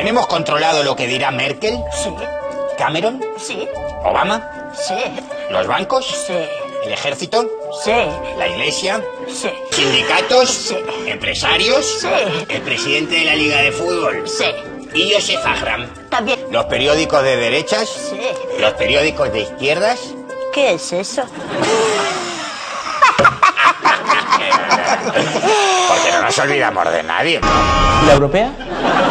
¿Tenemos controlado lo que dirá Merkel? Sí. ¿Cameron? Sí. ¿Obama? Sí. ¿Los bancos? Sí. ¿El ejército? Sí. ¿La iglesia? Sí. ¿Sindicatos? Sí. ¿Empresarios? Sí. ¿El presidente de la Liga de Fútbol? Sí. ¿Y Joseph Agram? También. ¿Los periódicos de derechas? Sí. ¿Los periódicos de izquierdas? ¿Qué es eso? Porque no nos olvidamos de nadie, ¿no? ¿Y la europea?